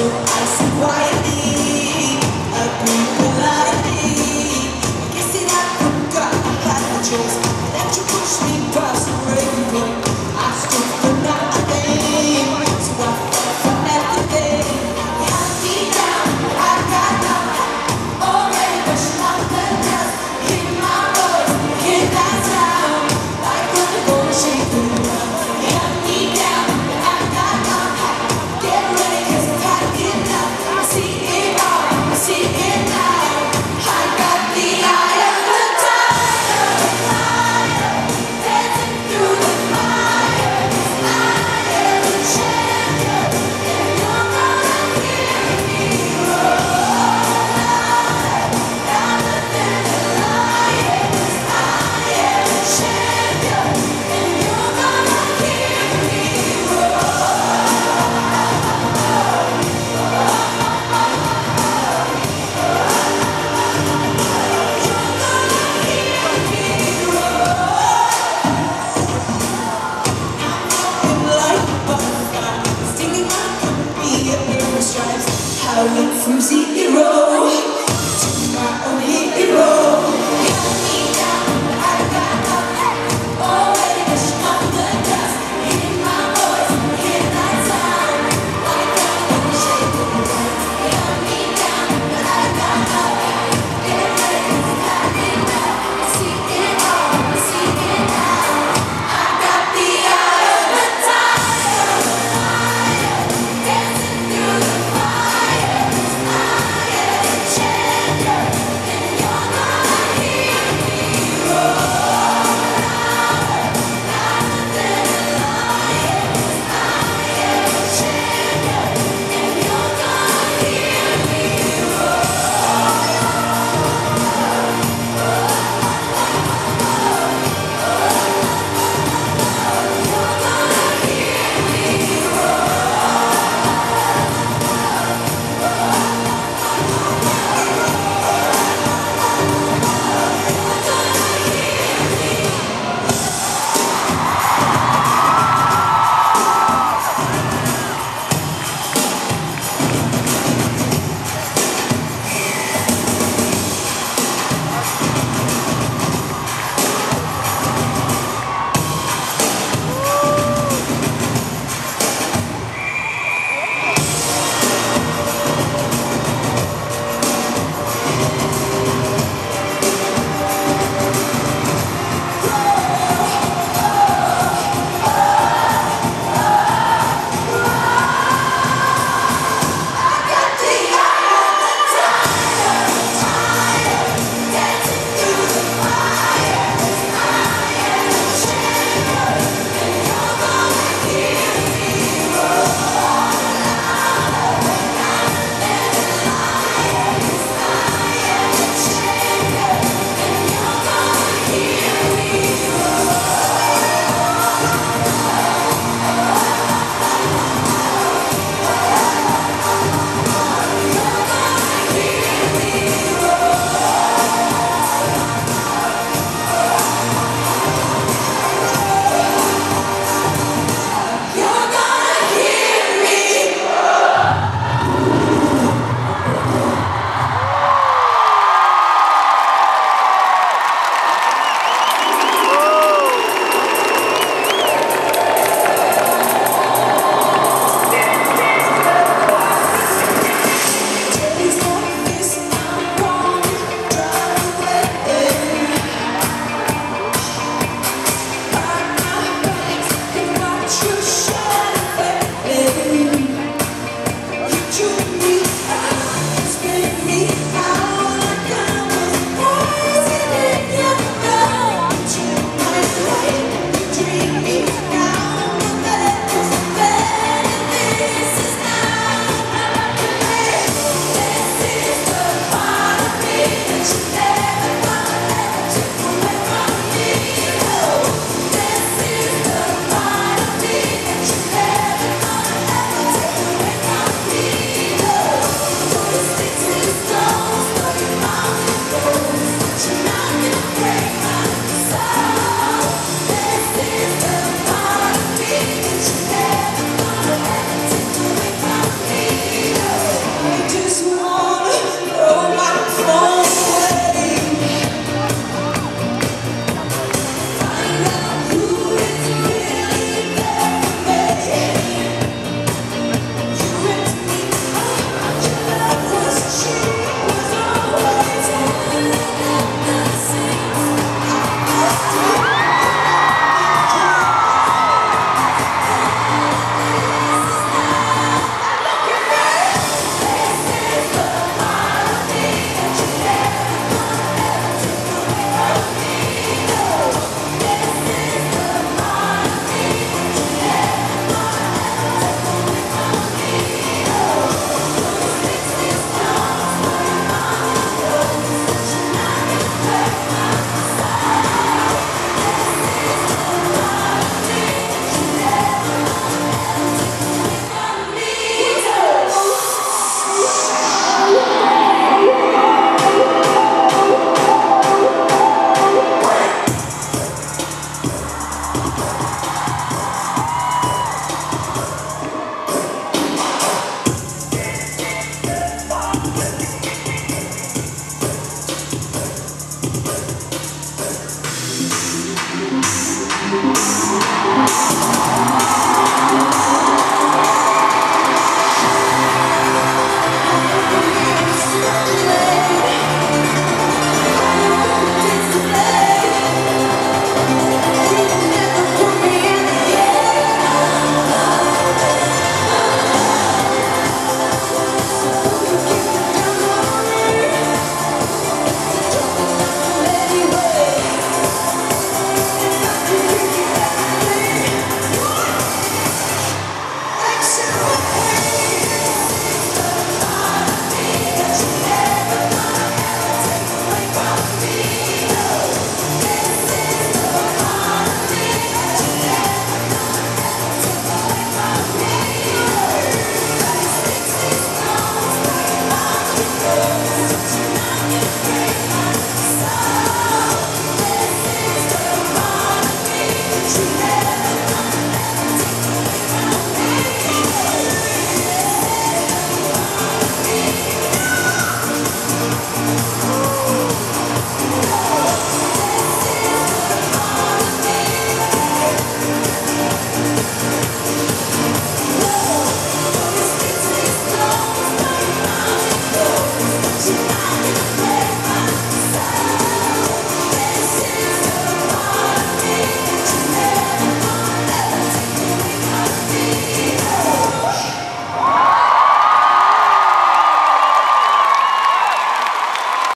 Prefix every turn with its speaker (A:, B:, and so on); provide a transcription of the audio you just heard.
A: so I sit quietly, a people like me. I guess that I forgot I had the choice, that you pushed me past the breaking point. I stood for nothing, so I fell for everything. You had me down, I got nothing. Already brushing off the dust, hear my voice, hear that sound, like when the gonna shake the ground. You had me down, I got nothing. Get ready 'cause I've had enough. I see it all, I see it now. I got the eye of the tiger, dancing through the fire. 'Cause I am the champion, and you're gonna hear me roar louder than a lion. 'Cause I am the champion, and you're gonna hear me roar. Like a butterfly, stinging like a bee, a pair of stripes, howling through the